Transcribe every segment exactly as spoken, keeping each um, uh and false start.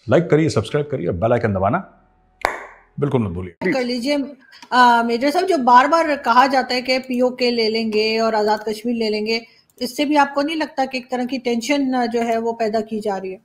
Like करिए, subscribe करिए, bell icon दबाना बिल्कुल मत भूलिए। कर लीजिए मेजर साहब, जो बार बार कहा जाता है कि पीओके ले लेंगे और आजाद कश्मीर ले लेंगे, इससे भी आपको नहीं लगता कि एक तरह की टेंशन जो है वो पैदा की जा रही है?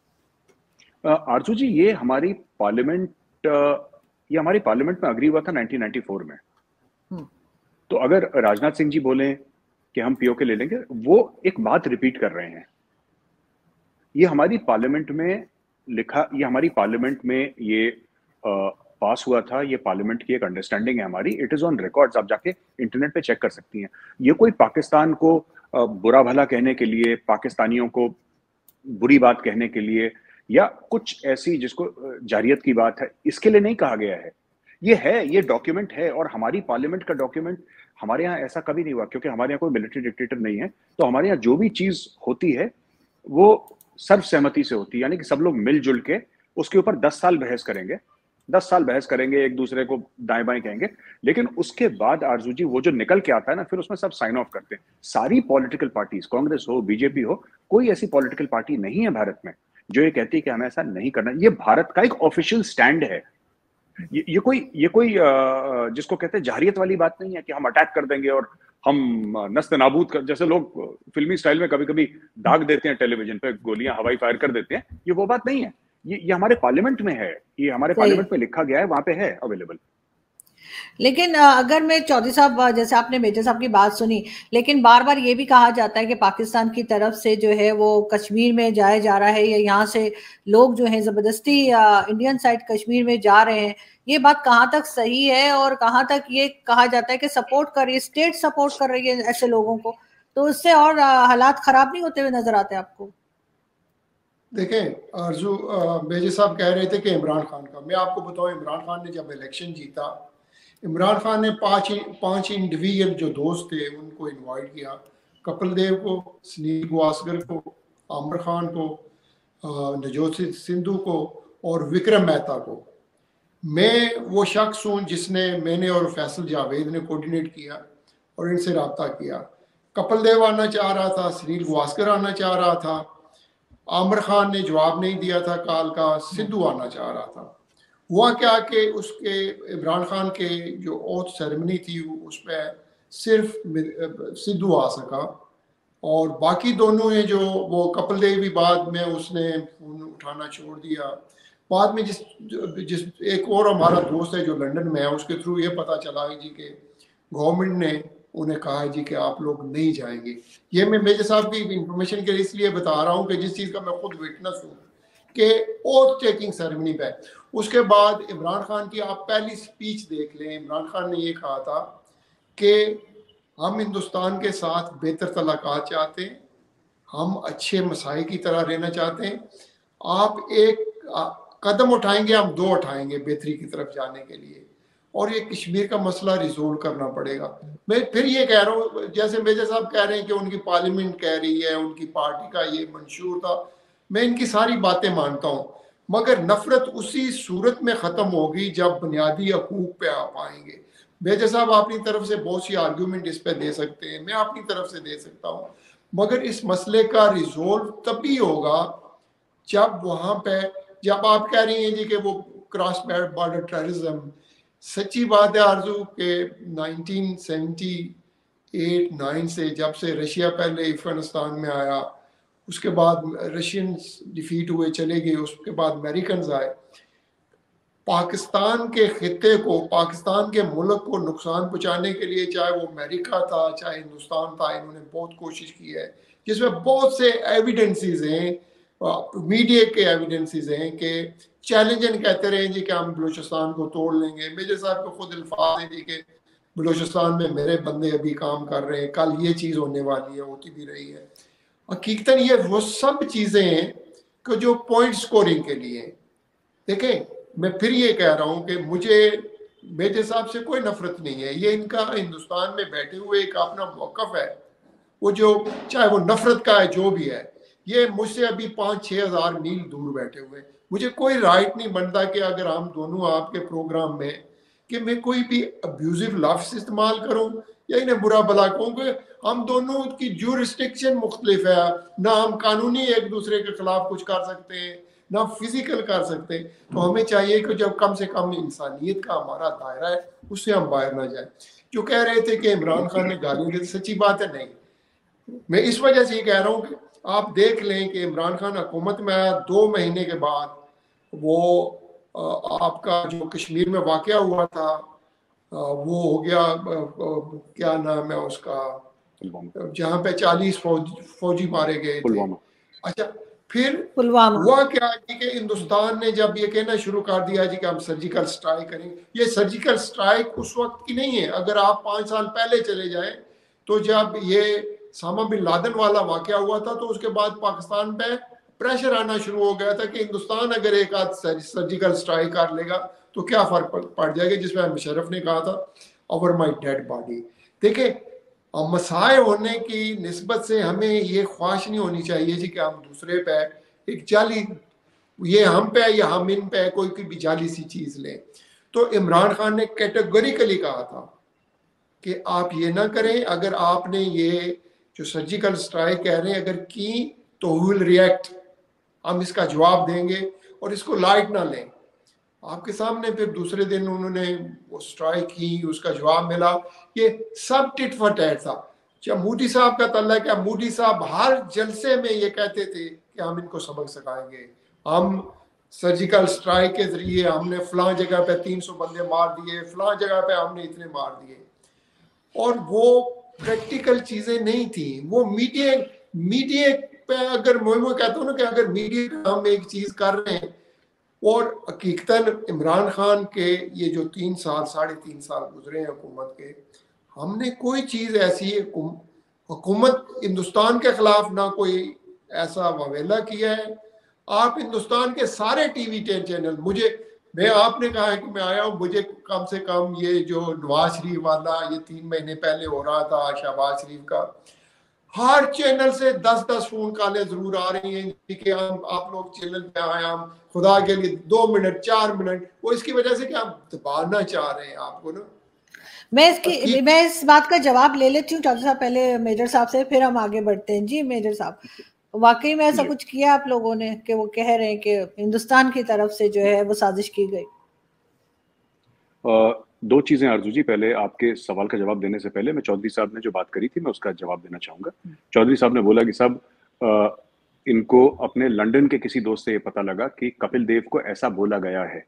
आरजू जी, ये हमारी पार्लियामेंट ये हमारी पार्लियामेंट में अग्री हुआ था नाइनटीन नाइंटी फोर में। तो अगर राजनाथ सिंह जी बोले कि हम पीओके ले लेंगे, वो एक बात रिपीट कर रहे हैं। ये हमारी पार्लियामेंट में लिखा, ये हमारी पार्लियामेंट में ये आ, पास हुआ था। ये पार्लियामेंट की एक अंडरस्टैंडिंग है हमारी। इट इज ऑन रिकॉर्ड्स, आप जाके इंटरनेट पे चेक कर सकती हैं। ये कोई पाकिस्तान को आ, बुरा भला कहने के लिए, पाकिस्तानियों को बुरी बात कहने के लिए, या कुछ ऐसी जिसको जारियत की बात है, इसके लिए नहीं कहा गया है। ये है, ये डॉक्यूमेंट है, और हमारी पार्लियामेंट का डॉक्यूमेंट। हमारे यहाँ ऐसा कभी नहीं हुआ, क्योंकि हमारे यहाँ कोई मिलिट्री डिक्टेटर नहीं है। तो हमारे यहाँ जो भी चीज होती है वो सर्वसहमति से होती है, यानी कि सब लोग मिलजुल के उसके ऊपर दस साल बहस करेंगे, दस साल बहस करेंगे, एक दूसरे को दाएं बाएं कहेंगे, लेकिन उसके बाद आरजू जी वो जो निकल के आता है ना, फिर उसमें सब साइन ऑफ करते हैं। सारी पॉलिटिकल पार्टीज, कांग्रेस हो, बीजेपी हो, कोई ऐसी पॉलिटिकल पार्टी नहीं है भारत में जो ये कहती है कि हमें ऐसा नहीं करना। ये भारत का एक ऑफिशियल स्टैंड है। ये, ये कोई ये कोई जिसको कहते हैं जाहिरियत वाली बात नहीं है कि हम अटैक कर देंगे और हम नस्ते नाबूद कर, जैसे लोग फिल्मी स्टाइल में कभी कभी दाग देते हैं टेलीविजन पे, गोलियां हवाई फायर कर देते हैं। ये वो बात नहीं है। ये ये हमारे पार्लियामेंट में है, ये हमारे पार्लियामेंट में लिखा गया है, वहां पे है अवेलेबल। लेकिन अगर मैं चौधरी साहब, जैसे आपने मेजर साहब की बात सुनी, लेकिन बार बार ये भी कहा जाता है कि पाकिस्तान की तरफ से जो है वो कश्मीर में जाया जा रहा है, या यहाँ से लोग जो है जबरदस्ती इंडियन साइड कश्मीर में जा रहे हैं। ये बात कहाँ तक सही है, और कहाँ तक ये कहा जाता है कि सपोर्ट कर रही है, स्टेट सपोर्ट कर रही है ऐसे लोगों को, तो उससे और हालात खराब नहीं होते हुए नजर आते हैं आपको? देखें आरजू, मेजर साहब कह रहे थे कि इमरान खान का, मैं आपको बताऊं, इमरान खान ने जब इलेक्शन जीता, इमरान खान ने पांच पांच इंडिविजुअल जो दोस्त थे उनको इनवाइट किया। कपिल देव को, सुनील गावस्कर को, आमिर खान को, नवजोत सिद्धू को और विक्रम मेहता को। मैं वो शख्स हूँ जिसने, मैंने और फैसल जावेद ने कोऑर्डिनेट किया और इनसे रब्ता किया। कपिल देव आना चाह रहा था, सुनील गावस्कर आना चाह रहा था, आमिर खान ने जवाब नहीं दिया था कॉल का, सिद्धू आना चाह रहा था। हुआ क्या कि उसके इमरान खान के जो ओथ सेरेमनी थी उस पर सिर्फ सिद्धू आ सका, और बाकी दोनों हैं जो, वो कपिल देव भी बाद में उसने फोन उठाना छोड़ दिया। बाद में जिस जिस एक और हमारा दोस्त है जो लंदन में है, उसके थ्रू ये पता चला है जी कि गवर्नमेंट ने उन्हें कहा है जी कि आप लोग नहीं जाएंगे। ये मैं मेजर साहब की इंफॉर्मेशन के लिए इसलिए बता रहा हूँ कि जिस चीज़ का मैं खुद विटनेस हूँ कि ओथ टेकिंग सेरेमनी पे उसके बाद इमरान खान की आप पहली स्पीच देख लें। इमरान खान ने ये कहा था कि हम हिंदुस्तान के साथ बेहतर तलाक़ात चाहते हैं, हम अच्छे मसाई की तरह रहना चाहते हैं, आप एक कदम उठाएंगे, हम दो उठाएंगे बेहतरी की तरफ जाने के लिए, और ये कश्मीर का मसला रिजोल्व करना पड़ेगा। मैं फिर ये कह रहा हूँ, जैसे मेजर साहब कह रहे हैं कि उनकी पार्लियामेंट कह रही है, उनकी पार्टी का ये मंशूर था, मैं इनकी सारी बातें मानता हूँ, मगर नफरत उसी सूरत में ख़त्म होगी जब बुनियादी हकूक पे आप आएंगे। मेजर साहब अपनी तरफ से बहुत सी आर्ग्यूमेंट इस पर दे सकते हैं, मैं अपनी तरफ से दे सकता हूँ, मगर इस मसले का रिजोल्व तभी होगा जब वहाँ पे, जब आप कह रही हैं जी कि वो क्रॉस बॉर्डर टेररिज्म, सच्ची बात है आरजू के नाइनटीन सेवेंटी एट नाइन से, जब से रशिया पहले अफगानिस्तान में आया, उसके बाद रशियंस डिफीट हुए चले गए, उसके बाद अमेरिकन आए, पाकिस्तान के खित्ते को, पाकिस्तान के मुल्क को नुकसान पहुंचाने के लिए, चाहे वो अमेरिका था चाहे हिंदुस्तान था, इन्होंने बहुत कोशिश की है, जिसमें बहुत से एविडेंसेस हैं, मीडिया के एविडेंसेस हैं कि चैलेंजन कहते रहे जी कि हम बलूचिस्तान को तोड़ लेंगे। मेजर साहब को खुद अल्फाज है जी कि बलूचिस्तान में मेरे बंदे अभी काम कर रहे हैं, कल ये चीज़ होने वाली है, होती भी रही है। हकीकतन ये वो सब चीज़ें हैं कि जो पॉइंट स्कोरिंग के लिए। देखें, मैं फिर ये कह रहा हूँ कि मुझे मेजर साहब से कोई नफरत नहीं है, ये इनका हिंदुस्तान में बैठे हुए एक अपना मौक़िफ़ है, वो जो चाहे वो नफरत का है जो भी है, ये मुझसे अभी पाँच छः हज़ार मील दूर बैठे हुए, मुझे कोई राइट नहीं बनता कि अगर हम दोनों आपके प्रोग्राम में कि मैं कोई भी अब्यूजिव लफ्ज़ इस्तेमाल करूं या इन्हें बुरा भला कहूँ, कि हम दोनों की ज्यूरिस्डिक्शन मुख्तलिफ है, ना हम कानूनी एक दूसरे के खिलाफ कुछ कर सकते हैं, ना फिजिकल कर सकते। तो हमें चाहिए कि जब कम से कम इंसानियत का हमारा दायरा है उससे हम बाहर ना जाए। जो कह रहे थे कि इमरान खान ने गालियां दी, सच्ची बात है नहीं। मैं इस वजह से ये कह रहा हूँ कि आप देख लें कि इमरान खान हुकूमत में आया, दो महीने के बाद वो आपका जो कश्मीर में वाकया हुआ था वो हो गया, क्या नाम है उसका, जहाँ पे चालीस फौज फौजी मारे गए थे। अच्छा, फिर हुआ क्या कि हिंदुस्तान ने जब ये कहना शुरू कर दिया जी कि हम सर्जिकल स्ट्राइक करेंगे, ये सर्जिकल स्ट्राइक उस वक्त की नहीं है। अगर आप पाँच साल पहले चले जाएं तो जब ये सामा बिन लादेन वाला वाकया हुआ था तो उसके बाद पाकिस्तान पे प्रेशर आना शुरू हो गया था कि हिंदुस्तान अगर एक आध सर्जिकल स्ट्राइक कर लेगा तो क्या फर्क पड़ जाएगा, जिसमें मुशर्रफ ने कहा था ओवर माई डेड बॉडी। देखिए, मसाए होने की निस्बत से हमें ये ख्वाहिश नहीं होनी चाहिए जी कि हम दूसरे पे एक जाली, ये हम पे या हम इन पे कोई की भी जाली सी चीज लें। तो इमरान खान ने कैटेगोरिकली कहा था कि आप ये ना करें, अगर आपने ये जो सर्जिकल स्ट्राइक कह रहे हैं अगर की तो विल रिएक्ट, हम इसका जवाब देंगे और इसको लाइट ना लें। आपके सामने फिर दूसरे दिन उन्होंने वो स्ट्राइक की, उसका जवाब मिला। ये सब टिट फॉर टैट था। जब मोदी साहब का तल्ला क्या, मोदी साहब हर जलसे में ये कहते थे कि हम इनको सबक सिखाएंगे, हम सर्जिकल स्ट्राइक के जरिए हमने फलां जगह पे तीन सौ बंदे मार दिए, फलां जगह पे हमने इतने मार दिए। और वो प्रैक्टिकल चीजें नहीं थी, वो मीडिया मीडिया पे अगर मैं वो कहता हूँ ना कि अगर मीडिया पे हम एक चीज कर रहे हैं, और हकीकतन इमरान खान के ये जो तीन साल साढ़े तीन साल गुजरे हैं हुकूमत के, हमने कोई चीज़ ऐसी हुकूमत हिंदुस्तान के खिलाफ ना कोई ऐसा ववेला किया है। आप हिंदुस्तान के सारे टीवी चैनल, मुझे मैं आपने कहा है कि मैं आया हूँ, मुझे कम से कम ये जो नवाज शरीफ वाला ये तीन महीने पहले हो रहा था शहबाज शरीफ का, हर चैनल से दस दस फोन कॉलें जरूर आ रही हैं कि हम आप लोग चैनल पे आए, हम खुदा के लिए दो मिनट चार मिनट, वो इसकी वजह से कि आप दबाना चाह रहे हैं आपको ना। मैं इसकी मैं इस बात का जवाब ले लेती हूँ चौधरी साहब, पहले मेजर साहब से, फिर हम आगे बढ़ते हैं। जी मेजर साहब, वाकई में ऐसा कुछ किया आप लोगों ने कि वो कह रहे हैं कि हिंदुस्तान की तरफ से जो है वो साजिश की गई? आ, दो चीजें आरजू जी, पहले आपके सवाल का जवाब देने से पहले मैं चौधरी साहब ने जो बात करी थी मैं उसका जवाब देना चाहूंगा। चौधरी साहब ने बोला कि साहब इनको अपने लंदन के किसी दोस्त से ये पता लगा कि कपिल देव को ऐसा बोला गया है,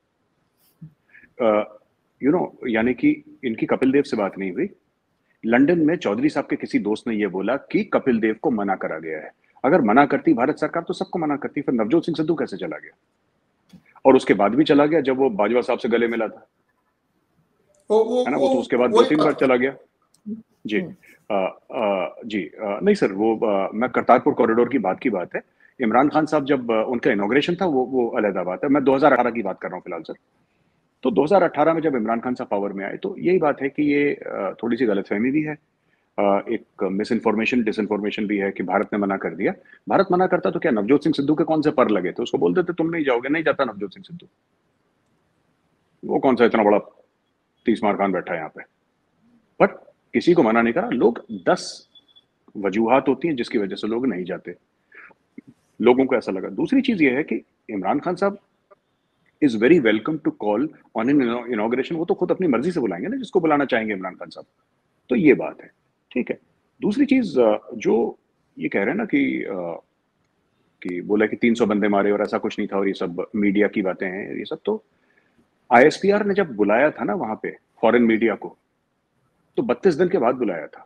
यू नो, यानी कि इनकी कपिल देव से बात नहीं हुई। लंदन में चौधरी साहब के किसी दोस्त ने ये बोला कि कपिल देव को मना करा गया है। अगर मना करती भारत सरकार तो सबको मना करती, फिर नवजोत सिंह सिद्धू कैसे चला गया? और उसके बाद भी चला गया जब वो बाजवा साहब से गले मिला था, वो, वो, है ना, वो तो उसके बाद दो तीन बार चला गया। जी आ, आ, जी आ, नहीं सर, वो आ, मैं करतारपुर कॉरिडोर की बात की बात है। इमरान खान साहब जब आ, उनका इनॉग्रेशन था वो वो अलग बात है, मैं दो हज़ार अठारह की बात कर रहा हूँ फिलहाल सर। तो दो हज़ार अठारह में जब इमरान खान साहब पावर में आए तो यही बात है कि ये आ, थोड़ी सी गलतफहमी भी है, आ, एक मिस इन्फॉर्मेशन डिसइन्फॉर्मेशन भी है कि भारत ने मना कर दिया। भारत मना करता तो क्या नवजोत सिंह सिद्धू के कौन से पर लगे थे? उसको बोलते थे तुम नहीं जाओगे, नहीं जाता नवजोत सिंह सिद्धू, वो कौन सा इतना बड़ा तीस मार खान बैठा है यहाँ पे। बट किसी को मना नहीं करा। लोग दस वजूहात होती हैं जिसकी वजह से लोग नहीं जाते, लोगों को ऐसा लगा। दूसरी चीज ये है कि इमरान खान साहब is very welcome to call on an inauguration, वो तो खुद अपनी मर्जी से बुलाएंगे ना जिसको बुलाना चाहेंगे इमरान खान साहब, तो ये बात है, ठीक है। दूसरी चीज जो ये कह रहे हैं ना कि कि बोला कि तीन सौ बंदे मारे और ऐसा कुछ नहीं था और ये सब मीडिया की बातें हैं, ये सब तो आईएसपीआर ने जब बुलाया था ना वहां पे फॉरेन मीडिया को, तो बत्तीस दिन के बाद बुलाया था।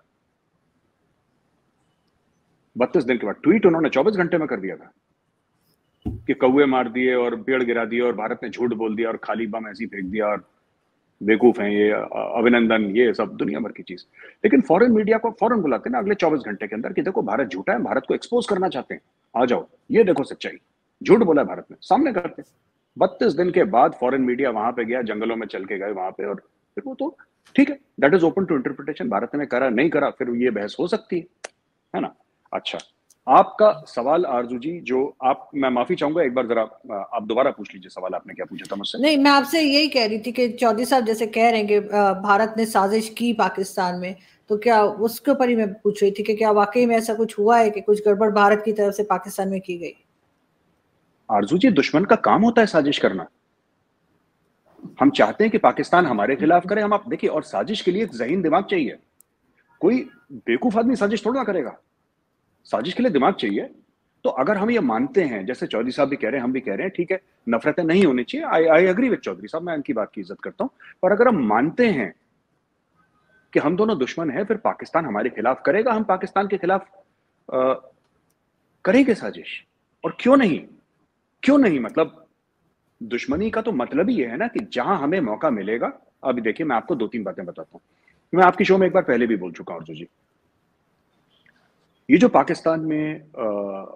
बत्तीस दिन के बाद ट्वीट उन्होंने चौबीस घंटे में कर दिया था कि कौवे मार दिए और पेड़ गिरा दिए और भारत ने झूठ बोल दिया और खाली बम ऐसी फेंक दिया और बेवकूफ हैं ये, अभिनंदन, ये सब दुनिया भर की चीज। लेकिन फॉरेन मीडिया को फॉरेन बुलाते ना अगले चौबीस घंटे के अंदर कि देखो भारत झूठा है, भारत को एक्सपोज करना चाहते हैं, आ जाओ, ये देखो सच्चाई, झूठ बोला है भारत ने, सामने करते। बत्तीस दिन के बाद फॉरेन मीडिया वहां पे गया, जंगलों में चल के गए वहां पे, और फिर वो तो ठीक है, that is open to interpretation. Bharat ने करा नहीं करा फिर ये बहस हो सकती है, है ना। अच्छा, आपका सवाल आरजू जी, जो आप, मैं माफी चाहूंगा एक बार जरा आप दोबारा पूछ लीजिए सवाल, आपने क्या पूछा था मुझसे? नहीं, मैं आपसे यही कह रही थी कि चौधरी साहब जैसे कह रहे हैं कि भारत ने साजिश की पाकिस्तान में, तो क्या उसके ऊपर ही मैं पूछ रही थी कि क्या वाकई में ऐसा कुछ हुआ है कि कुछ गड़बड़ भारत की तरफ से पाकिस्तान में की गई? आरजू जी, दुश्मन का काम होता है साजिश करना। हम चाहते हैं कि पाकिस्तान हमारे खिलाफ करे, हम आप देखिए, और साजिश के लिए एक ज़हीन दिमाग चाहिए। कोई बेवकूफ आदमी साजिश थोड़ा ना करेगा, साजिश के लिए दिमाग चाहिए। तो अगर हम ये मानते हैं, जैसे चौधरी साहब भी कह रहे हैं, हम भी कह रहे हैं, ठीक है, नफरतें नहीं होनी चाहिए, I I agree with Chaudhary साहब, मैं उनकी बात की इज्जत करता हूं। पर अगर हम मानते हैं कि हम दोनों दुश्मन हैं, फिर पाकिस्तान हमारे खिलाफ करेगा, हम पाकिस्तान के खिलाफ आ, करेंगे साजिश। और क्यों नहीं, क्यों नहीं, मतलब दुश्मनी का तो मतलब ही ये है ना कि जहां हमें मौका मिलेगा। अभी देखिए, मैं आपको दो तीन बातें बताता हूं, मैं आपकी शो में एक बार पहले भी बोल चुका हूं अर्जुन जी। ये जो पाकिस्तान में आ,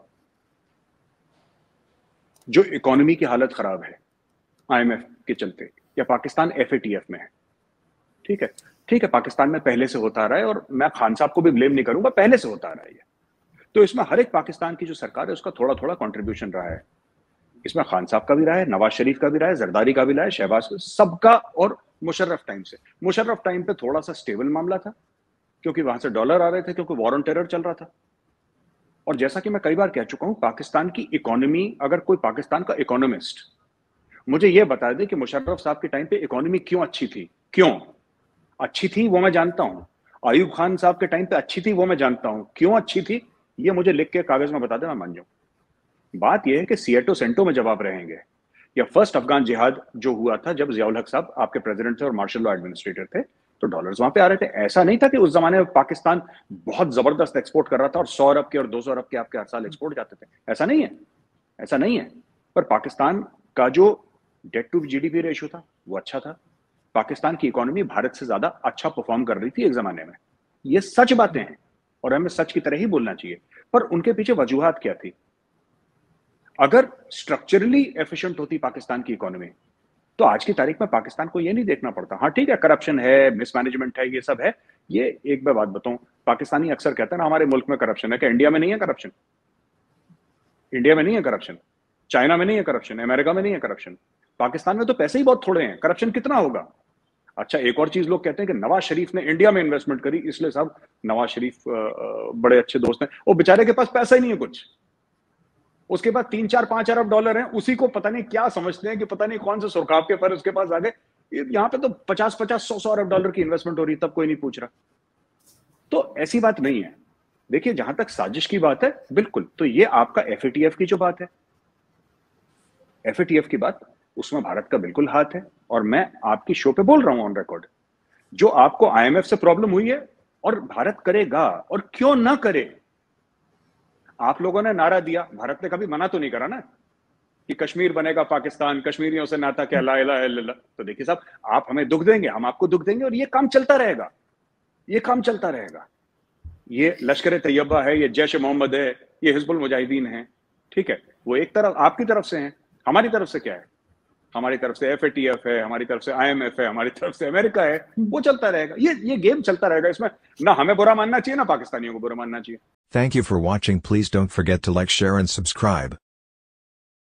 जो इकोनॉमी की हालत खराब है आईएमएफ के चलते, या पाकिस्तान एफएटीएफ में है, ठीक है, ठीक है, पाकिस्तान में पहले से होता रहा है, और मैं खान साहब को भी ब्लेम नहीं करूंगा, पहले से होता रहा है ये। तो इसमें हर एक पाकिस्तान की जो सरकार है उसका थोड़ा थोड़ा कंट्रीब्यूशन रहा है। इसमें खान साहब का भी रहा है, नवाज शरीफ का भी रहा है, जरदारी का भी रहा है, शहबाज का, सबका। और मुशर्रफ टाइम से, मुशर्रफ टाइम पे थोड़ा सा स्टेबल मामला था, क्योंकि वहां से डॉलर आ रहे थे, क्योंकि वॉर ऑन टेरर चल रहा था। और जैसा कि मैं कई बार कह चुका हूं, पाकिस्तान की इकोनॉमी, अगर कोई पाकिस्तान का इकोनॉमिस्ट मुझे यह बता दे कि मुशर्रफ साहब के टाइम पे इकोनॉमी क्यों अच्छी थी, क्यों अच्छी थी, वो मैं जानता हूं। अयूब खान साहब के टाइम पे अच्छी थी, वो मैं जानता हूं, क्यों अच्छी थी, ये मुझे लिख के कागज में बता दे, मैं मान जाऊं। बात यह है कि सिएटो सेंटो में जब आप रहेंगे, या फर्स्ट अफगान जिहाद जो हुआ था, जब जियाउल हक साहब आपके प्रेसिडेंट थे और मार्शल लॉ एडमिनिस्ट्रेटर थे, तो डॉलर्स वहां पे आ रहे थे। ऐसा नहीं था कि उस जमाने में पाकिस्तान बहुत जबरदस्त एक्सपोर्ट कर रहा था और सौ अरब के और दो सौ अरब के आपके हर साल एक्सपोर्ट जाते थे, ऐसा नहीं है, ऐसा नहीं है। पर पाकिस्तान का जो डेट टू जीडीपी रेशियो था वो अच्छा था, पाकिस्तान की इकोनॉमी भारत से ज्यादा अच्छा परफॉर्म कर रही थी एक जमाने में। ये सच बातें हैं और हमें सच की तरह ही बोलना चाहिए। पर उनके पीछे वजूहात क्या थी? अगर स्ट्रक्चरली एफिशिएंट होती पाकिस्तान की इकोनॉमी, तो आज की तारीख में पाकिस्तान को ये नहीं देखना पड़ता। हाँ ठीक है, करप्शन है, मिसमैनेजमेंट है, ये सब है। ये एक मैं बात बताऊं, पाकिस्तानी अक्सर कहते हैं ना हमारे मुल्क में करप्शन है, कि इंडिया में नहीं है करप्शन, इंडिया में नहीं है करप्शन, चाइना में नहीं है करप्शन, अमेरिका में नहीं है करप्शन, पाकिस्तान में तो पैसे ही बहुत थोड़े हैं, करप्शन कितना होगा? अच्छा, एक और चीज लोग कहते हैं कि नवाज शरीफ ने इंडिया में इन्वेस्टमेंट करी, इसलिए साहब नवाज शरीफ बड़े अच्छे दोस्त हैं, वो बेचारे के पास पैसा ही नहीं है कुछ, उसके पास तीन चार पांच अरब डॉलर हैं, उसी को पता नहीं क्या समझते हैं कि पता नहीं कौन से सुरखाब के पर उसके पास आ गए। यहाँ पे तो पचास पचास सौ सौ अरब डॉलर की इन्वेस्टमेंट हो रही है, तब कोई नहीं पूछ रहा। तो ऐसी बात नहीं है। देखिए, जहां तक साजिश की बात है, बिल्कुल, तो ये आपका एफएटीएफ की जो बात है, एफएटीएफ की बात, उसमें भारत का बिल्कुल हाथ है। और मैं आपकी शो पे बोल रहा हूं ऑन रिकॉर्ड, जो आपको आईएमएफ से प्रॉब्लम हुई है और भारत करेगा, और क्यों ना करे। आप लोगों ने नारा दिया, भारत ने कभी मना तो नहीं करा ना कि कश्मीर बनेगा पाकिस्तान, कश्मीरियों से नाता क्या, ला इलाहा इल्लल्लाह। तो देखिए साहब, आप हमें दुख देंगे, हम आपको दुख देंगे, और ये काम चलता रहेगा, ये काम चलता रहेगा। ये लश्कर तैयबा है, ये जैश मोहम्मद है, ये हिजबुल मुजाहिदीन है, ठीक है, वो एक तरफ आपकी तरफ से है, हमारी तरफ से क्या है? हमारी तरफ से एफएटीएफ है, हमारी तरफ से आईएमएफ है, हमारी तरफ से अमेरिका है, वो चलता रहेगा। ये ये गेम चलता रहेगा। इसमें ना हमें बुरा मानना चाहिए, ना पाकिस्तानियों को बुरा मानना चाहिए। Thank you for watching. Please don't forget to like, share and subscribe.